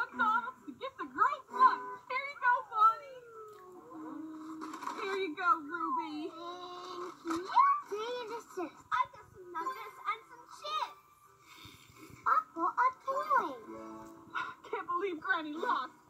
McDonald's to get the girls lunch. Here you go, Bonnie. Here you go, Ruby. Thank you. Delicious. I got some nuggets and some chips. I got a toy. Can't believe Granny lost.